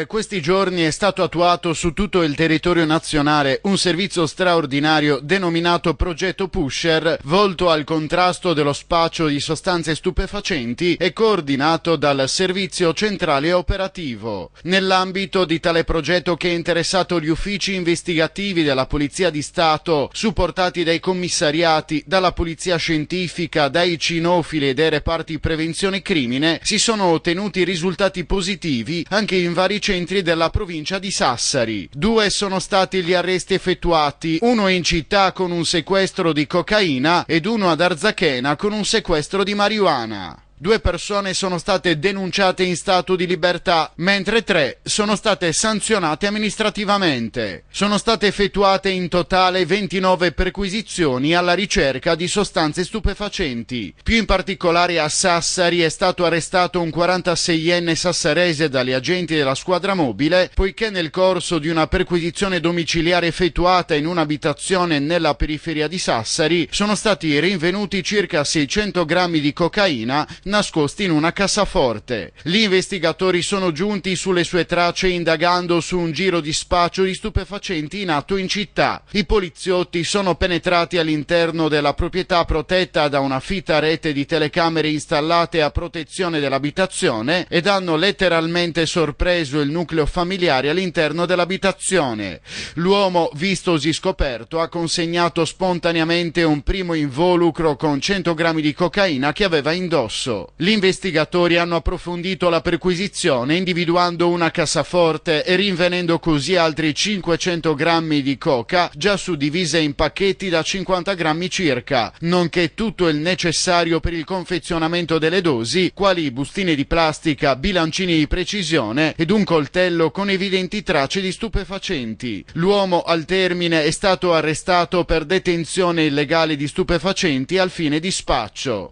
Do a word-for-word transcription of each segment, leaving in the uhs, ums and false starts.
questi giorni è stato attuato su tutto il territorio nazionale un servizio straordinario denominato Progetto Pusher, volto al contrasto dello spaccio di sostanze stupefacenti e coordinato dal Servizio Centrale Operativo. Nell'ambito di tale progetto, che ha interessato gli uffici investigativi della Polizia di Stato, supportati dai commissariati, dalla Polizia Scientifica, dai cinofili e dai reparti prevenzione crimine, si sono ottenuti risultati positivi anche in vari centri della provincia di Sassari. Due sono stati gli arresti effettuati, uno in città con un sequestro di cocaina ed uno ad Arzachena con un sequestro di marijuana. Due persone sono state denunciate in stato di libertà, mentre tre sono state sanzionate amministrativamente. Sono state effettuate in totale ventinove perquisizioni alla ricerca di sostanze stupefacenti. Più in particolare a Sassari è stato arrestato un quarantaseienne sassarese dagli agenti della squadra mobile, poiché nel corso di una perquisizione domiciliare effettuata in un'abitazione nella periferia di Sassari sono stati rinvenuti circa seicento grammi di cocaina nascosti in una cassaforte. Gli investigatori sono giunti sulle sue tracce indagando su un giro di spaccio di stupefacenti in atto in città. I poliziotti sono penetrati all'interno della proprietà protetta da una fitta rete di telecamere installate a protezione dell'abitazione ed hanno letteralmente sorpreso il nucleo familiare all'interno dell'abitazione. L'uomo, vistosi scoperto, ha consegnato spontaneamente un primo involucro con cento grammi di cocaina che aveva indosso. Gli investigatori hanno approfondito la perquisizione individuando una cassaforte e rinvenendo così altri cinquecento grammi di coca già suddivise in pacchetti da cinquanta grammi circa, nonché tutto il necessario per il confezionamento delle dosi, quali bustine di plastica, bilancini di precisione ed un coltello con evidenti tracce di stupefacenti. L'uomo al termine è stato arrestato per detenzione illegale di stupefacenti al fine di spaccio.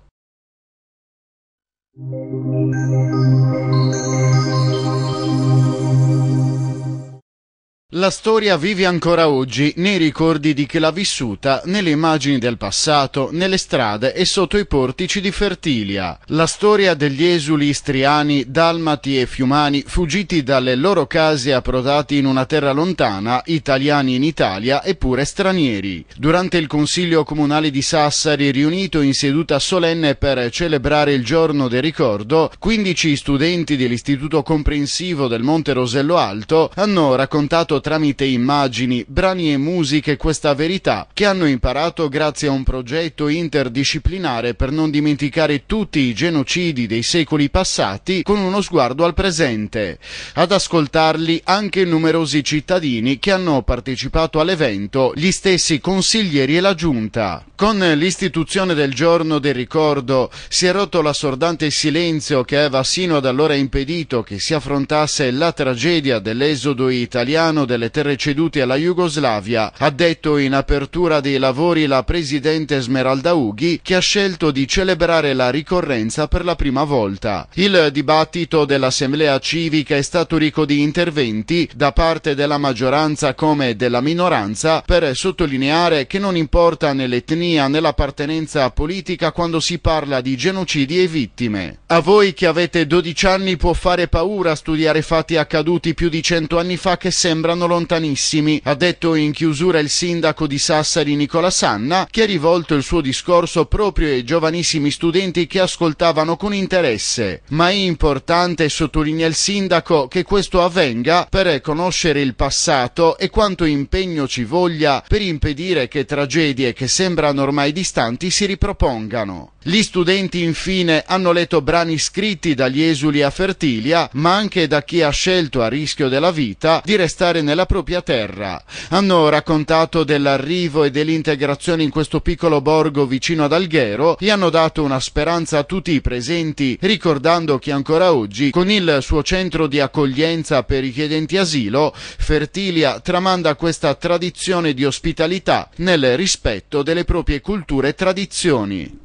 La storia vive ancora oggi nei ricordi di chi l'ha vissuta, nelle immagini del passato, nelle strade e sotto i portici di Fertilia. La storia degli esuli istriani, dalmati e fiumani fuggiti dalle loro case e approdati in una terra lontana, italiani in Italia eppure stranieri. Durante il Consiglio Comunale di Sassari, riunito in seduta solenne per celebrare il giorno del ricordo, quindici studenti dell'Istituto Comprensivo del Monte Rosello Alto hanno raccontato tramite immagini, brani e musiche questa verità che hanno imparato grazie a un progetto interdisciplinare per non dimenticare tutti i genocidi dei secoli passati con uno sguardo al presente. Ad ascoltarli anche numerosi cittadini che hanno partecipato all'evento, gli stessi consiglieri e la giunta. Con l'istituzione del giorno del ricordo si è rotto l'assordante silenzio che aveva sino ad allora impedito che si affrontasse la tragedia dell'esodo italiano delle terre cedute alla Jugoslavia, ha detto in apertura dei lavori la presidente Esmeralda Ughi, che ha scelto di celebrare la ricorrenza per la prima volta. Il dibattito dell'Assemblea civica è stato ricco di interventi da parte della maggioranza come della minoranza per sottolineare che non importa nell'etnia né l'appartenenza politica quando si parla di genocidi e vittime. A voi che avete dodici anni può fare paura studiare fatti accaduti più di cento anni fa che sembrano lontanissimi, ha detto in chiusura il sindaco di Sassari Nicola Sanna, che ha rivolto il suo discorso proprio ai giovanissimi studenti che ascoltavano con interesse. Ma è importante, sottolinea il sindaco, che questo avvenga per conoscere il passato e quanto impegno ci voglia per impedire che tragedie che sembrano ormai distanti si ripropongano. Gli studenti infine hanno letto brani scritti dagli esuli a Fertilia, ma anche da chi ha scelto a rischio della vita di restare nella propria terra. Hanno raccontato dell'arrivo e dell'integrazione in questo piccolo borgo vicino ad Alghero e hanno dato una speranza a tutti i presenti, ricordando che ancora oggi, con il suo centro di accoglienza per richiedenti asilo, Fertilia tramanda questa tradizione di ospitalità nel rispetto delle proprie culture e tradizioni.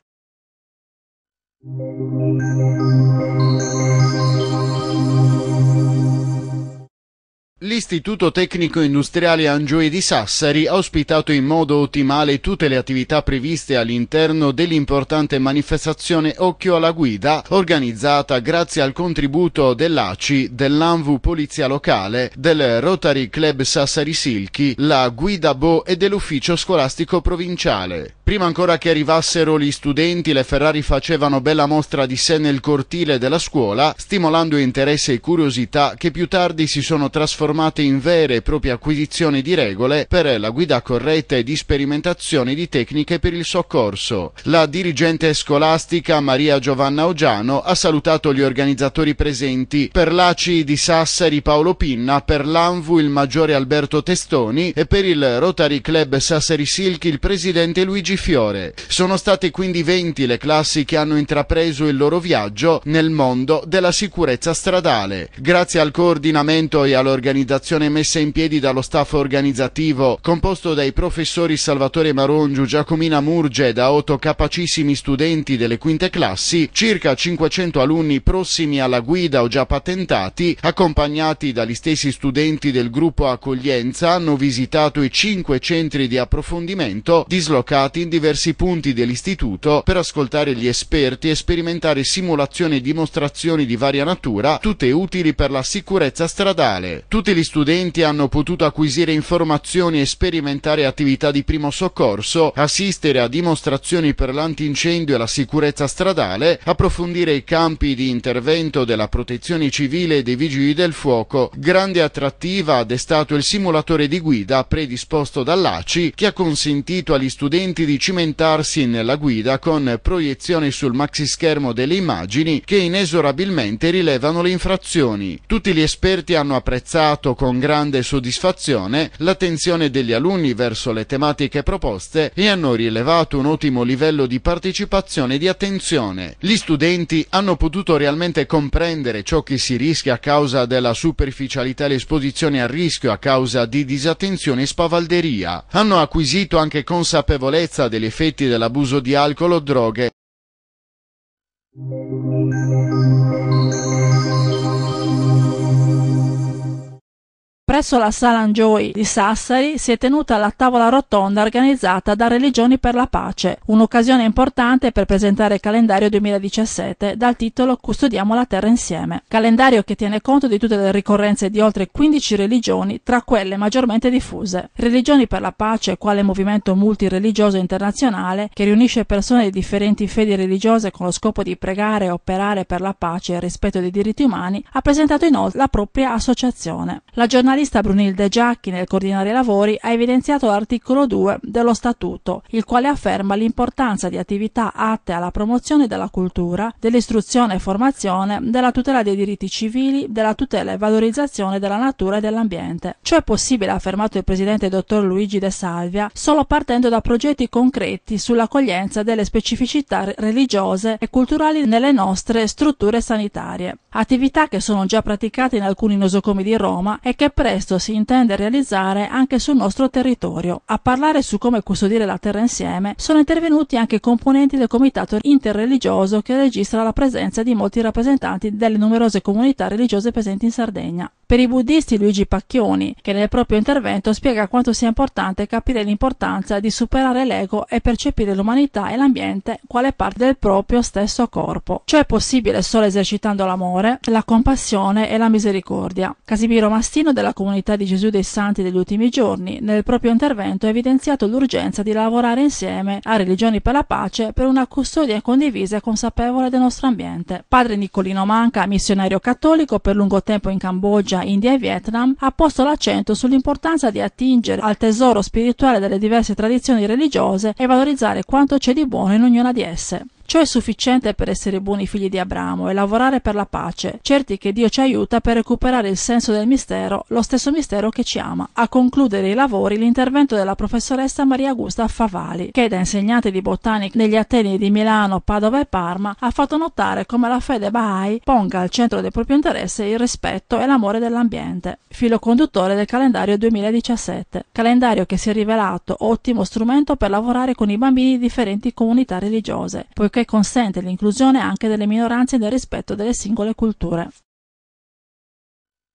L'Istituto Tecnico Industriale Angioe di Sassari ha ospitato in modo ottimale tutte le attività previste all'interno dell'importante manifestazione Occhio alla Guida, organizzata grazie al contributo dell'A C I, dell'Anvu Polizia Locale, del Rotary Club Sassari Silchi, la Guida Bo e dell'Ufficio Scolastico Provinciale. Prima ancora che arrivassero gli studenti, le Ferrari facevano bella mostra di sé nel cortile della scuola, stimolando interesse e curiosità che più tardi si sono trasformate in vere e proprie acquisizioni di regole per la guida corretta e di sperimentazione di tecniche per il soccorso. La dirigente scolastica Maria Giovanna Oggiano ha salutato gli organizzatori presenti, per l'A C I di Sassari Paolo Pinna, per l'Anvu il maggiore Alberto Testoni e per il Rotary Club Sassari Silchi il presidente Luigi Fiore. Sono state quindi venti le classi che hanno intrapreso il loro viaggio nel mondo della sicurezza stradale. Grazie al coordinamento e all'organizzazione messa in piedi dallo staff organizzativo, composto dai professori Salvatore Marongiu, Giacomina Murge e da otto capacissimi studenti delle quinte classi, circa cinquecento alunni prossimi alla guida o già patentati, accompagnati dagli stessi studenti del gruppo Accoglienza, hanno visitato i cinque centri di approfondimento dislocati in diversi punti dell'istituto per ascoltare gli esperti e sperimentare simulazioni e dimostrazioni di varia natura, tutte utili per la sicurezza stradale. Tutti gli studenti hanno potuto acquisire informazioni e sperimentare attività di primo soccorso, assistere a dimostrazioni per l'antincendio e la sicurezza stradale, approfondire i campi di intervento della protezione civile e dei vigili del fuoco. Grande attrattiva ha destato il simulatore di guida predisposto dall'A C I, che ha consentito agli studenti di cimentarsi nella guida con proiezione sul maxischermo delle immagini che inesorabilmente rilevano le infrazioni. Tutti gli esperti hanno apprezzato con grande soddisfazione l'attenzione degli alunni verso le tematiche proposte e hanno rilevato un ottimo livello di partecipazione e di attenzione. Gli studenti hanno potuto realmente comprendere ciò che si rischia a causa della superficialità e l'esposizione al rischio a causa di disattenzione e spavalderia. Hanno acquisito anche consapevolezza degli effetti dell'abuso di alcol o droghe. Presso la Sala Angioe di Sassari si è tenuta la tavola rotonda organizzata da Religioni per la Pace, un'occasione importante per presentare il calendario duemiladiciassette dal titolo Custodiamo la Terra insieme. Calendario che tiene conto di tutte le ricorrenze di oltre quindici religioni, tra quelle maggiormente diffuse. Religioni per la Pace, quale movimento multireligioso internazionale che riunisce persone di differenti fedi religiose con lo scopo di pregare e operare per la pace e il rispetto dei diritti umani, ha presentato inoltre la propria associazione. La giornalista Brunilde Giacchi, nel coordinare i lavori, ha evidenziato l'articolo due dello Statuto, il quale afferma l'importanza di attività atte alla promozione della cultura, dell'istruzione e formazione, della tutela dei diritti civili, della tutela e valorizzazione della natura e dell'ambiente. Ciò è possibile, ha affermato il presidente dottor Luigi De Salvia, solo partendo da progetti concreti sull'accoglienza delle specificità religiose e culturali nelle nostre strutture sanitarie. Attività che sono già praticate in alcuni nosocomi di Roma e che presto si intende realizzare anche sul nostro territorio. A parlare su come custodire la terra insieme sono intervenuti anche componenti del comitato interreligioso che registra la presenza di molti rappresentanti delle numerose comunità religiose presenti in Sardegna. Per i buddisti Luigi Pacchioni, che nel proprio intervento spiega quanto sia importante capire l'importanza di superare l'ego e percepire l'umanità e l'ambiente quale parte del proprio stesso corpo. Ciò è possibile solo esercitando l'amore, la compassione e la misericordia. Casimiro Mastino della Comunità di Gesù dei Santi degli Ultimi Giorni, nel proprio intervento ha evidenziato l'urgenza di lavorare insieme a Religioni per la Pace per una custodia condivisa e consapevole del nostro ambiente. Padre Nicolino Manca, missionario cattolico per lungo tempo in Cambogia, India e Vietnam, ha posto l'accento sull'importanza di attingere al tesoro spirituale delle diverse tradizioni religiose e valorizzare quanto c'è di buono in ognuna di esse. Ciò è sufficiente per essere buoni figli di Abramo e lavorare per la pace, certi che Dio ci aiuta per recuperare il senso del mistero, lo stesso mistero che ci ama. A concludere i lavori l'intervento della professoressa Maria Augusta Favali, che da insegnante di botanica negli Ateni di Milano, Padova e Parma ha fatto notare come la fede Bahá'í ponga al centro del proprio interesse il rispetto e l'amore dell'ambiente. Filo conduttore del calendario duemiladiciassette, calendario che si è rivelato ottimo strumento per lavorare con i bambini di differenti comunità religiose, poiché che consente l'inclusione anche delle minoranze nel rispetto delle singole culture.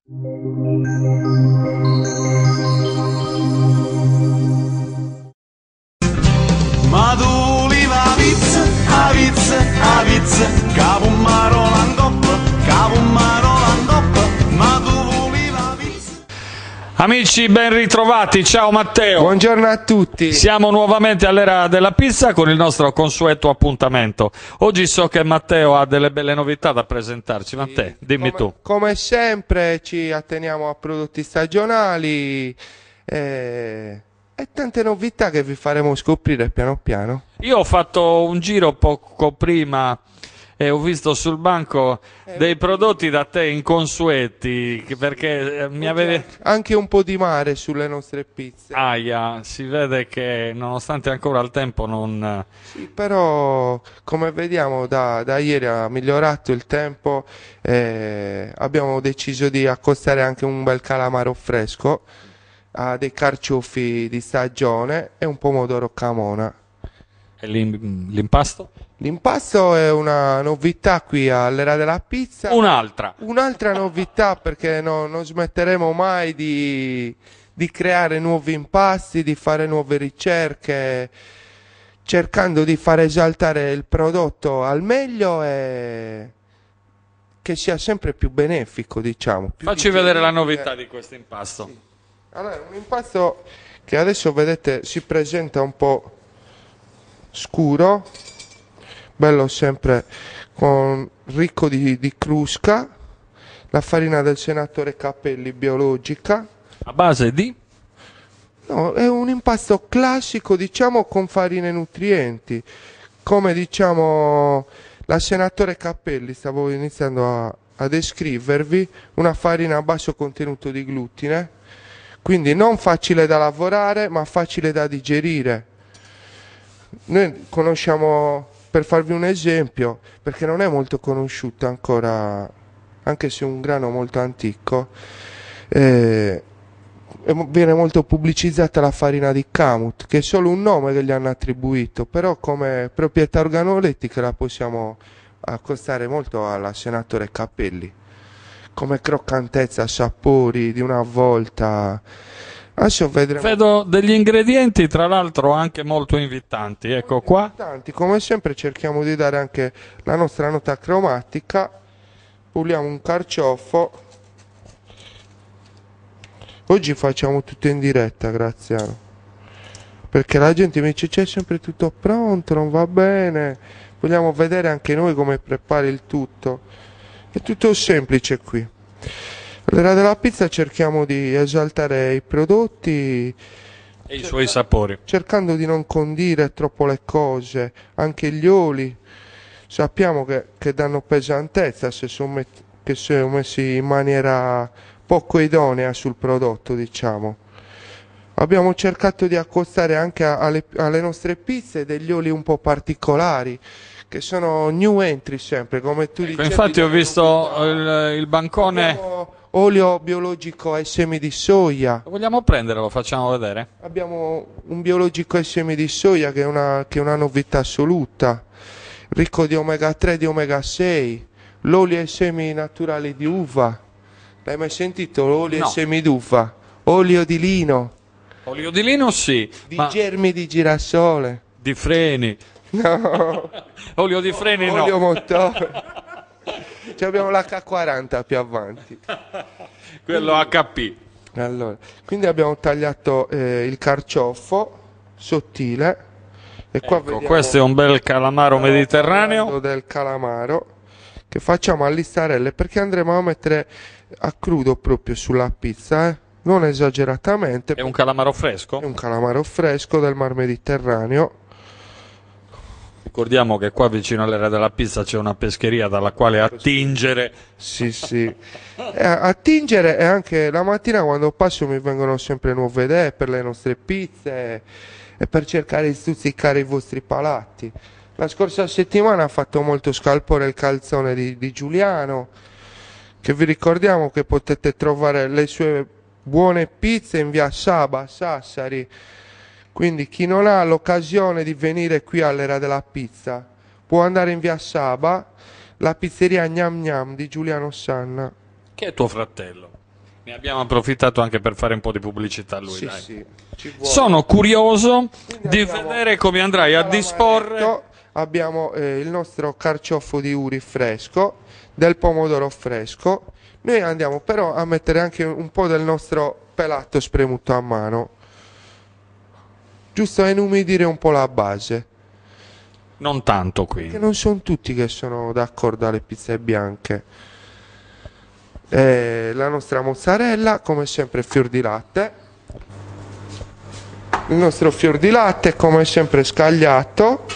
Ma tu li va vizz, a vizz, a vizz, capo marolandop, capo marolandop, ma tu li va vizz. Amici, ben ritrovati, ciao Matteo. Buongiorno a tutti. Siamo nuovamente all'era della pizza con il nostro consueto appuntamento. Oggi so che Matteo ha delle belle novità da presentarci. Matteo, dimmi come, tu. Come sempre ci atteniamo a prodotti stagionali e, e tante novità che vi faremo scoprire piano piano. Io ho fatto un giro poco prima e ho visto sul banco dei prodotti da te inconsueti, perché eh, mi avevi... Anche un po' di mare sulle nostre pizze. Aia, si vede che nonostante ancora il tempo non... Sì, però come vediamo da, da ieri ha migliorato il tempo e abbiamo deciso di accostare anche un bel calamaro fresco, a dei carciofi di stagione e un pomodoro camona. E l'im- l'impasto? L'impasto è una novità qui all'era della pizza. Un'altra. Un'altra novità, perché no- non smetteremo mai di, di creare nuovi impasti, di fare nuove ricerche, cercando di far esaltare il prodotto al meglio e che sia sempre più benefico, diciamo. Più Facci vedere la digeribile. novità di questo impasto. Sì. Allora, un impasto che adesso vedete si presenta un po' scuro, bello sempre con ricco di, di crusca, la farina del senatore Cappelli biologica. A base di? No, è un impasto classico, diciamo, con farine nutrienti, come diciamo la senatore Cappelli, stavo iniziando a, a descrivervi, una farina a basso contenuto di glutine, quindi non facile da lavorare, ma facile da digerire. Noi conosciamo, per farvi un esempio, perché non è molto conosciuta ancora, anche se è un grano molto antico, eh, viene molto pubblicizzata la farina di Kamut, che è solo un nome che gli hanno attribuito, però come proprietà organolettica la possiamo accostare molto alla senatore Cappelli, come croccantezza, sapori di una volta. Adesso vedremo. Vedo degli ingredienti, tra l'altro anche molto invitanti. Ecco qua. Tanti, come sempre cerchiamo di dare anche la nostra nota cromatica. Puliamo un carciofo. Oggi facciamo tutto in diretta, Graziano, perché la gente mi dice c'è sempre tutto pronto, non va bene, vogliamo vedere anche noi come prepari il tutto. È tutto semplice qui. All'era della pizza cerchiamo di esaltare i prodotti E i suoi sapori. cercando di non condire troppo le cose, anche gli oli. Sappiamo che, che danno pesantezza se sono met- che sono messi in maniera poco idonea sul prodotto, diciamo. Abbiamo cercato di accostare anche a- alle, alle nostre pizze degli oli un po' particolari, che sono new entry sempre, come tu Ecco, dicevi. infatti ho dalle visto novità. il, il bancone. Abbiamo olio biologico e semi di soia. Lo vogliamo prendere? Lo facciamo vedere? Abbiamo un biologico e semi di soia che è una, che è una novità assoluta, ricco di omega tre e di omega sei, l'olio e semi naturali di uva. L'hai mai sentito? L'olio No. e semi d'uva, olio di lino, Olio di lino sì, di ma germi di girasole. di freni. No, Olio di freni no. olio motore. Ci abbiamo l'H quaranta più avanti. Quello H P. Allora, quindi abbiamo tagliato eh, il carciofo sottile e qua Ecco, vediamo questo è un bel calamaro Stiamo mediterraneo. parlando del calamaro che facciamo a listarelle, perché andremo a mettere a crudo proprio sulla pizza, eh? Non esageratamente. È un calamaro fresco. È un calamaro fresco del Mar Mediterraneo. Ricordiamo che qua vicino all'era della pizza c'è una pescheria dalla quale attingere. Sì, sì. E a- attingere, e anche la mattina quando passo mi vengono sempre nuove idee per le nostre pizze e per cercare di stuzzicare i vostri palati. La scorsa settimana ha fatto molto scalpore il calzone di, di Giuliano, che vi ricordiamo che potete trovare le sue buone pizze in via Saba a Sassari. Quindi chi non ha l'occasione di venire qui all'era della pizza può andare in via Saba, la pizzeria Gnam Gnam di Giuliano Sanna. Che è tuo fratello. Ne abbiamo approfittato anche per fare un po' di pubblicità a lui. Sì, dai. sì, ci vuole. Sono curioso Quindi di abbiamo vedere come andrai a disporre. calamaretto, abbiamo eh, il nostro carciofo di uri fresco, del pomodoro fresco. Noi andiamo però a mettere anche un po' del nostro pelato spremuto a mano, giusto a inumidire un po' la base, Non tanto qui. che non sono tutti che sono d'accordo alle pizze bianche. Eh, la nostra mozzarella, come sempre, fior di latte. Il nostro fior di latte, come sempre, scagliato.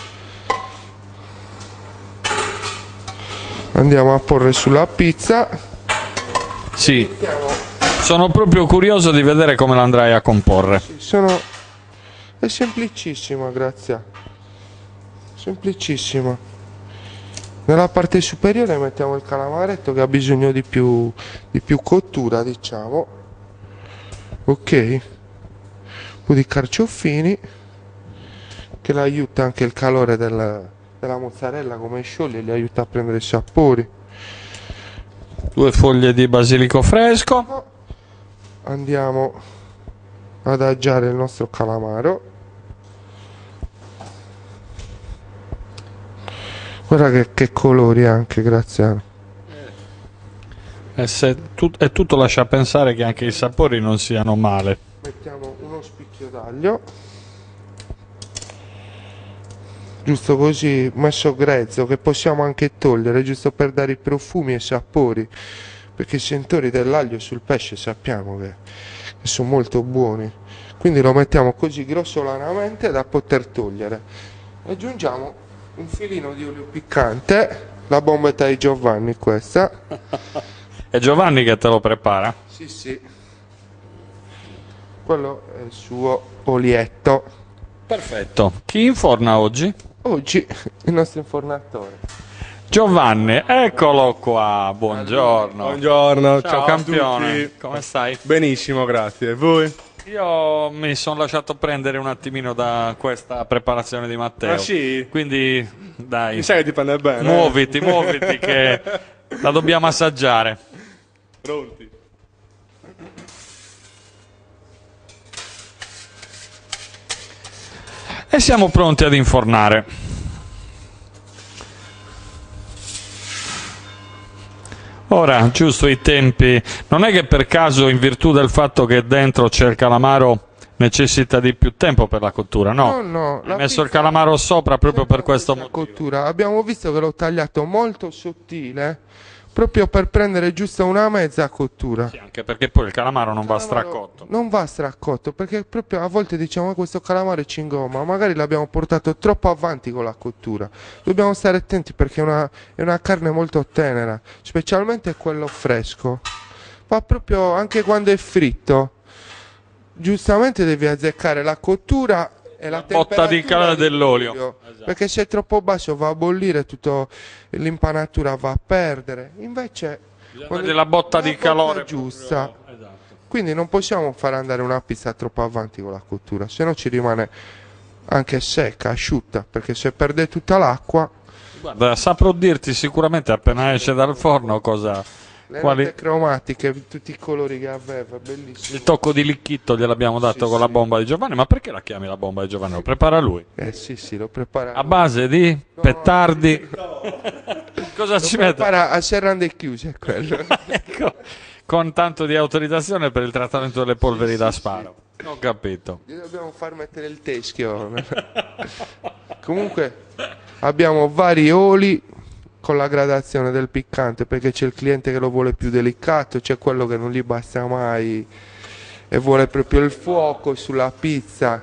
Andiamo a porre sulla pizza. Sì, sono proprio curioso di vedere come l'andrai a comporre. Sono... È semplicissima, grazie. Semplicissima. Nella parte superiore mettiamo il calamaretto che ha bisogno di più, di più cottura, diciamo. Ok. Un po' di carciofini, che l'aiuta anche il calore del, della mozzarella, come scioglie, li aiuta a prendere i sapori. Due foglie di basilico fresco. Andiamo ad adagiare il nostro calamaro. Guarda che, che colori anche, Graziano. E, se tu- e tutto lascia pensare che anche i sapori non siano male. Mettiamo uno spicchio d'aglio, giusto così, messo grezzo, che possiamo anche togliere, giusto per dare i profumi e i sapori, perché i sentori dell'aglio sul pesce sappiamo che, che sono molto buoni. Quindi lo mettiamo così grossolanamente da poter togliere. Aggiungiamo un filino di olio piccante, la bombetta di Giovanni questa. È Giovanni che te lo prepara? Sì, sì. Quello è il suo olietto. Perfetto. Chi inforna oggi? Oggi il nostro infornatore. Giovanni, eccolo qua. Buongiorno. Buongiorno, Ciao, ciao, campione. a tutti. Come stai? Benissimo, grazie. E voi? Io mi sono lasciato prendere un attimino da questa preparazione di Matteo. Ah sì? Quindi dai, Mi sa che dipende bene. muoviti, muoviti che la dobbiamo assaggiare. Pronti? E siamo pronti ad infornare. Ora, giusto i tempi, non è che per caso, in virtù del fatto che dentro c'è il calamaro, necessita di più tempo per la cottura, no? No, no, Hai la messo il pizza- calamaro sopra proprio per questo la motivo. cottura. Abbiamo visto che l'ho tagliato molto sottile, proprio per prendere giusto una mezza cottura. Sì, anche perché poi il calamaro non va Calamaro stracotto. Non va stracotto, perché proprio a volte diciamo che questo calamaro è cingoma, magari l'abbiamo portato troppo avanti con la cottura. Dobbiamo stare attenti perché è una, è una carne molto tenera, specialmente quello fresco. Ma proprio anche quando è fritto, giustamente devi azzeccare la cottura e la, La botta di temperatura calore dell'olio. Esatto. perché se è troppo basso va a bollire, tutto l'impanatura va a perdere. Invece quando- della botta la di calore giusta. proprio- esatto. Quindi non possiamo far andare una pizza troppo avanti con la cottura, se no ci rimane anche secca, asciutta, perché se perde tutta l'acqua, Guarda, saprò dirti sicuramente appena esce dal forno cosa. le Quali- note cromatiche, tutti i colori che aveva, bellissimo. Il tocco di licchetto gliel'abbiamo dato Sì, con la sì. bomba di Giovanni, ma perché la chiami la bomba di Giovanni? Lo prepara lui. Eh sì, sì, lo prepara. A base di pettardi. Cosa ci mette? Prepara a serrande chiuse quello. Ecco, con tanto di autorizzazione per il trattamento delle polveri da sparo. Ho capito. Gli dobbiamo far mettere il teschio. Comunque abbiamo vari oli con la gradazione del piccante, perché c'è il cliente che lo vuole più delicato, c'è quello che non gli basta mai e vuole proprio il fuoco sulla pizza.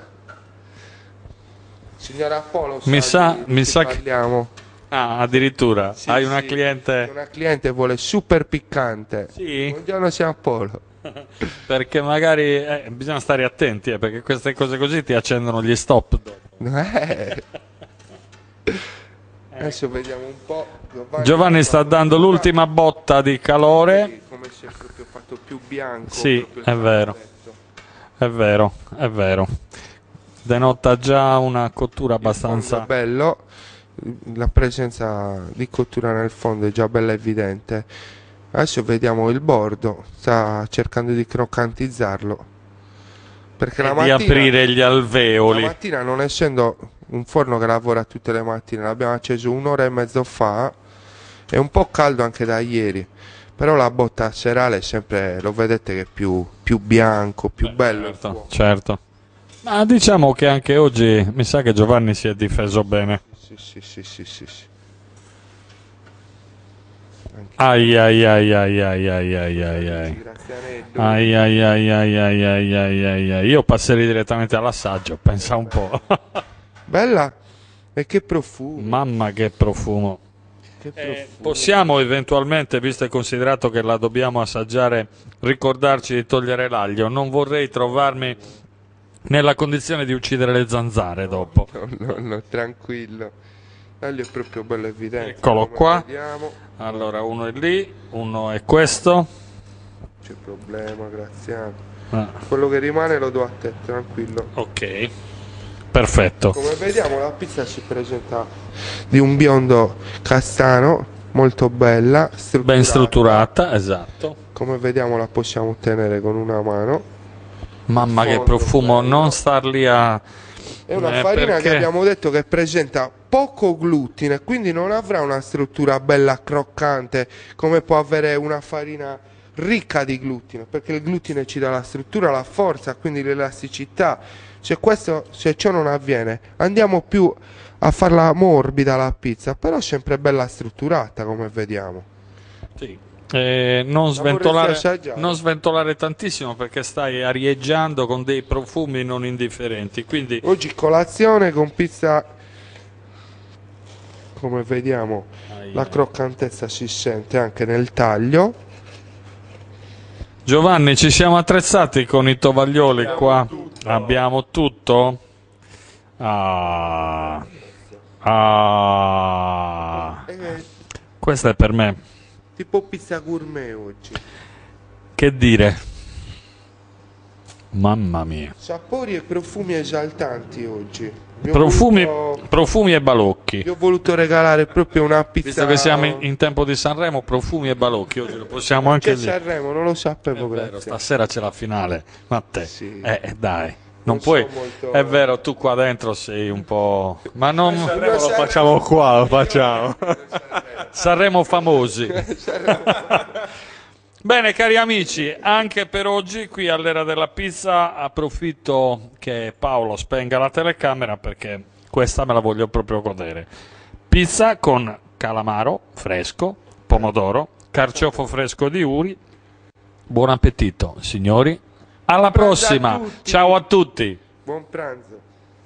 Signora Polo, Mi sa- di- di mi chi sa che- parliamo? Ah, addirittura. Sì, Hai una sì. cliente. Una cliente vuole super piccante. Sì, Buongiorno, signor Polo. perché magari eh, bisogna stare attenti, eh, perché queste cose così ti accendono gli stop dopo. Eh. Adesso vediamo un po'. Giovanni sta dando l'ultima botta di calore. Come si è proprio fatto più bianco. Sì, proprio il è vero. calamaretto. È vero, è vero. Denota già una cottura Fondo abbastanza. è bello, la presenza di cottura nel fondo è già bella evidente. Adesso vediamo il bordo, sta cercando di croccantizzarlo. Perché la di mattina, aprire gli alveoli. la mattina, non essendo un forno che lavora tutte le mattine, l'abbiamo acceso un'ora e mezzo fa, è un po' caldo anche da ieri, però la botta serale è sempre, lo vedete che è più, più bianco, più Beh, bello il certo, fuoco. certo. Ma diciamo che anche oggi mi sa che Giovanni si è difeso bene. Sì, sì, sì, sì, sì, sì. Ai ai ai ai ai ai ai ai ai. Grazianello. Ai ai ai ai ai ai ai ai ai. Io passerei direttamente all'assaggio, pensa un po'. Bella, e che profumo, Mamma che profumo. che Eh, profumo. possiamo eventualmente, visto e considerato che la dobbiamo assaggiare, ricordarci di togliere l'aglio? Non vorrei trovarmi nella condizione di uccidere le zanzare dopo. No, no, no, tranquillo. L'aglio è proprio bello evidente. Eccolo come qua. Vediamo. Allora, uno è lì, uno è questo. C'è problema, Graziano. Ah, Quello che rimane lo do a te, tranquillo. ok, perfetto. Come vediamo la pizza si presenta di un biondo castano, molto bella, strutturata. Ben strutturata, esatto. Come vediamo la possiamo ottenere con una mano. Mamma che Fondo profumo, bello. non star lì a... È una Eh, farina perché? che abbiamo detto che presenta poco glutine, quindi non avrà una struttura bella croccante come può avere una farina ricca di glutine, perché il glutine ci dà la struttura, la forza, quindi l'elasticità. Se, questo, se ciò non avviene, andiamo più a farla morbida la pizza, però sempre bella strutturata, come vediamo. Sì. Eh, non, vorresti sventolare, assaggiare? non sventolare tantissimo perché stai arieggiando con dei profumi non indifferenti. Quindi Oggi colazione con pizza, come vediamo, la croccantezza si sente anche nel taglio. Giovanni, ci siamo attrezzati con i tovaglioli qua. Abbiamo tutto. Ah. Ah. È Questo è per me. tipo pizza gourmet oggi. Che dire? Mamma mia. Sapori e profumi esaltanti oggi. Vi ho Profumi, voluto- profumi e balocchi. vi ho voluto regalare proprio una pizza. Visto che siamo in, in tempo di Sanremo, profumi e balocchi. Oggi lo possiamo anche C'è dire. Sanremo, non lo sapevo, È vero, grazie. stasera c'è la finale. Ma te, Sì. eh, dai, non, Non puoi. so molto- È vero, tu qua dentro sei un po'. Ma non. Sanremo lo facciamo qua, lo facciamo. Sanremo famosi. Bene, cari amici, anche per oggi qui all'Era della Pizza approfitto che Paolo spenga la telecamera perché questa me la voglio proprio godere. Pizza con calamaro fresco, pomodoro, carciofo fresco di Uri. Buon appetito, signori. Alla pranzo a prossima. tutti. Ciao a tutti. Buon pranzo.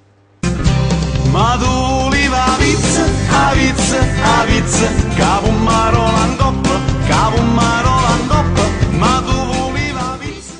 Ma tu li va pizza, a pizza, a pizza, capo un marola in coppa, capo un marola in coppa, ma tu volevi la pizza.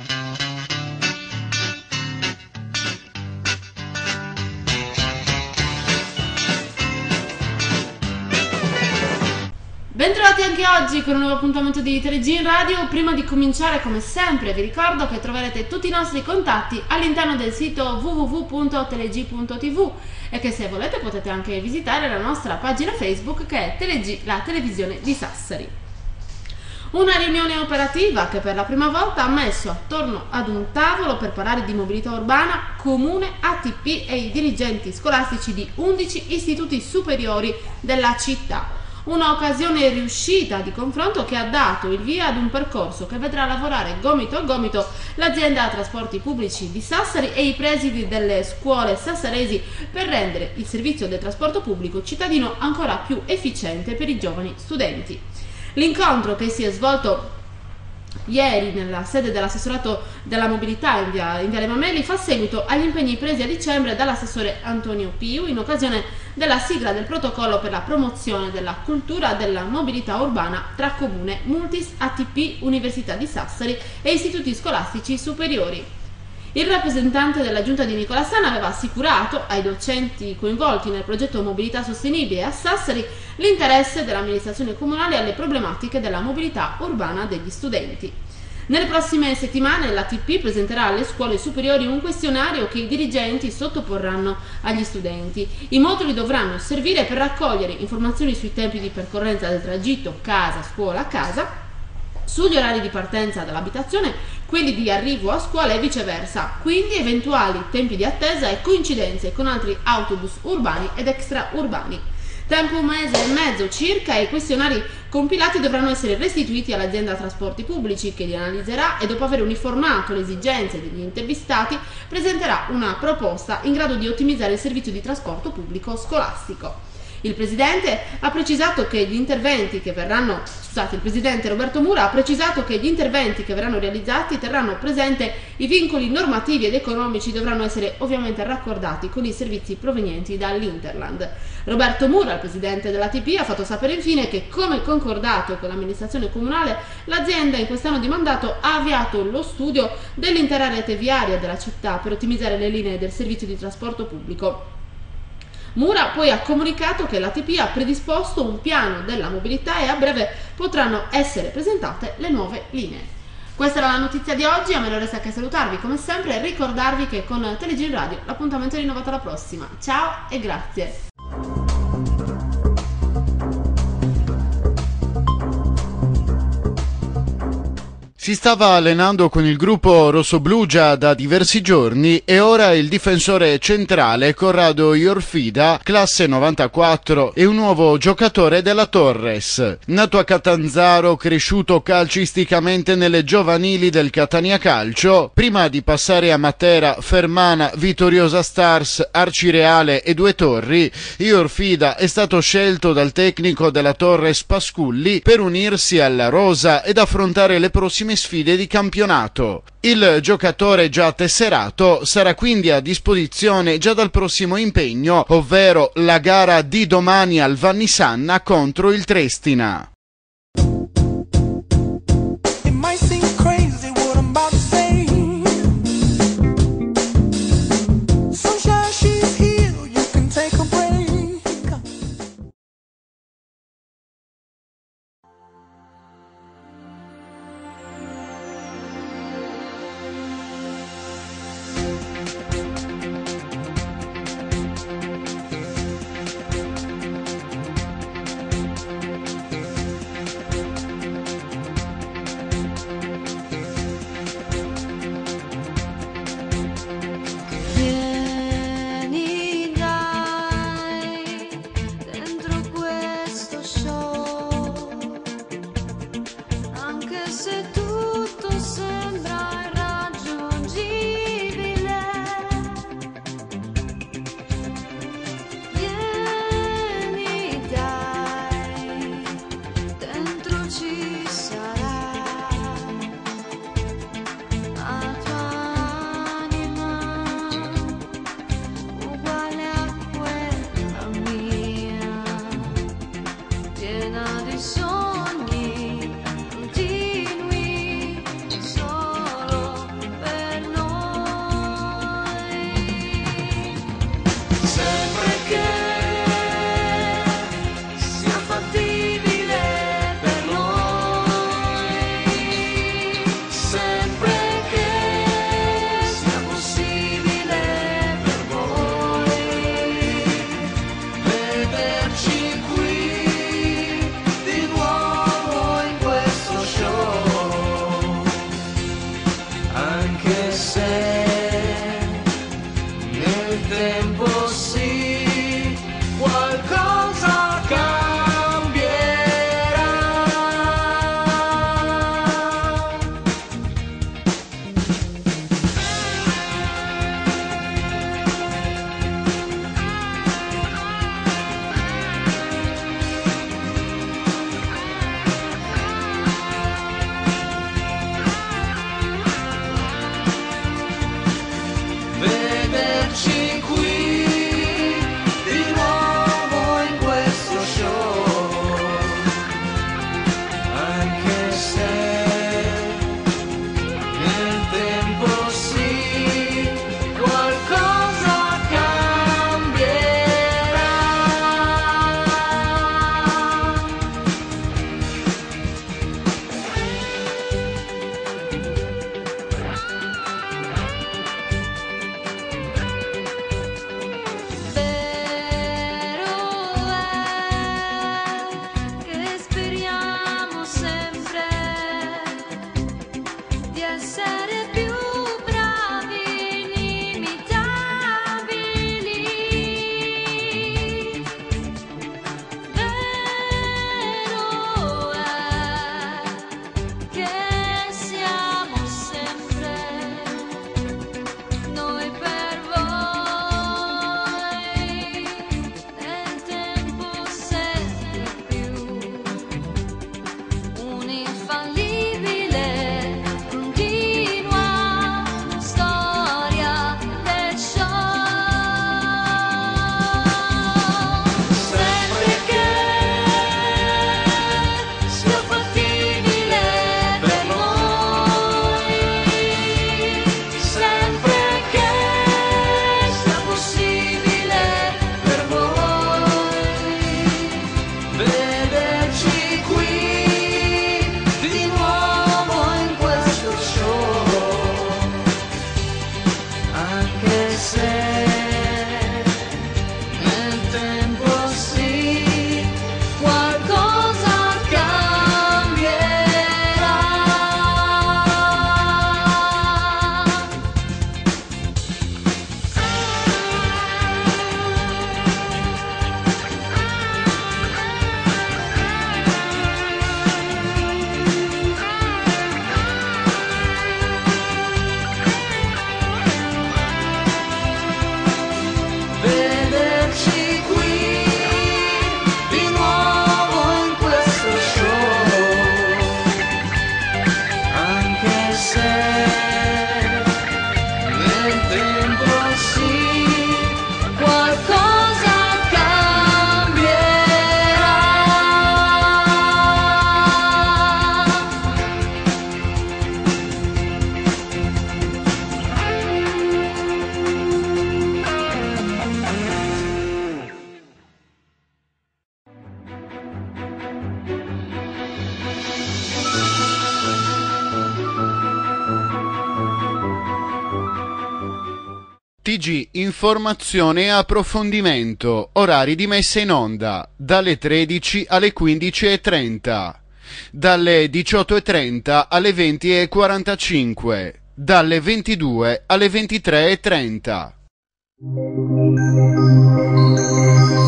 Bentrovati anche oggi con un nuovo appuntamento di TeleG in Radio. Prima di cominciare, come sempre, vi ricordo che troverete tutti i nostri contatti all'interno del sito w w w punto teleg punto t v e che se volete potete anche visitare la nostra pagina Facebook che è TeleG, la televisione di Sassari. Una riunione operativa che per la prima volta ha messo attorno ad un tavolo per parlare di mobilità urbana Comune, A T P e i dirigenti scolastici di undici istituti superiori della città. Un'occasione riuscita di confronto che ha dato il via ad un percorso che vedrà lavorare gomito a gomito l'azienda trasporti pubblici di Sassari e i presidi delle scuole sassaresi per rendere il servizio del trasporto pubblico cittadino ancora più efficiente per i giovani studenti. L'incontro che si è svolto ieri nella sede dell'assessorato della mobilità in via, in via Le Mameli fa seguito agli impegni presi a dicembre dall'assessore Antonio Piu in occasione della sigla del protocollo per la promozione della cultura della mobilità urbana tra Comune, Multis, A T P, Università di Sassari e istituti scolastici superiori. Il rappresentante della giunta di Nicolassana aveva assicurato ai docenti coinvolti nel progetto Mobilità Sostenibile a Sassari l'interesse dell'amministrazione comunale alle problematiche della mobilità urbana degli studenti. Nelle prossime settimane l'A T P presenterà alle scuole superiori un questionario che i dirigenti sottoporranno agli studenti. I moduli dovranno servire per raccogliere informazioni sui tempi di percorrenza del tragitto casa-scuola-casa, sugli orari di partenza dall'abitazione, quelli di arrivo a scuola e viceversa, quindi eventuali tempi di attesa e coincidenze con altri autobus urbani ed extraurbani. Tempo un mese e mezzo circa e i questionari compilati dovranno essere restituiti all'azienda trasporti pubblici, che li analizzerà e dopo aver uniformato le esigenze degli intervistati presenterà una proposta in grado di ottimizzare il servizio di trasporto pubblico scolastico. Il Presidente ha precisato che gli interventi che verranno, scusate, il Presidente Roberto Mura ha precisato che gli interventi che verranno realizzati terranno presente i vincoli normativi ed economici, dovranno essere ovviamente raccordati con i servizi provenienti dall'Interland. Roberto Mura, il Presidente dell'A T P, ha fatto sapere infine che, come concordato con l'amministrazione comunale, l'azienda in quest'anno di mandato ha avviato lo studio dell'intera rete viaria della città per ottimizzare le linee del servizio di trasporto pubblico. Mura poi ha comunicato che l'A T P ha predisposto un piano della mobilità e a breve potranno essere presentate le nuove linee. Questa era la notizia di oggi, a me non resta che salutarvi come sempre e ricordarvi che con Telegin Radio l'appuntamento è rinnovato alla prossima. Ciao e grazie! Si stava allenando con il gruppo rossoblu già da diversi giorni e ora il difensore centrale Corrado Iorfida, classe novantaquattro, è un nuovo giocatore della Torres. Nato a Catanzaro, cresciuto calcisticamente nelle giovanili del Catania Calcio, prima di passare a Matera, Fermana, Vittoriosa Stars, Arcireale e Due Torri, Iorfida è stato scelto dal tecnico della Torres Pasculli per unirsi alla rosa ed affrontare le prossime sfide di campionato. Il giocatore già tesserato sarà quindi a disposizione già dal prossimo impegno, ovvero la gara di domani al Vannisanna contro il Trestina. T G Informazione e Approfondimento, orari di messa in onda, dalle tredici alle quindici e trenta, dalle diciotto e trenta alle venti e quarantacinque, dalle ventidue alle ventitré e trenta.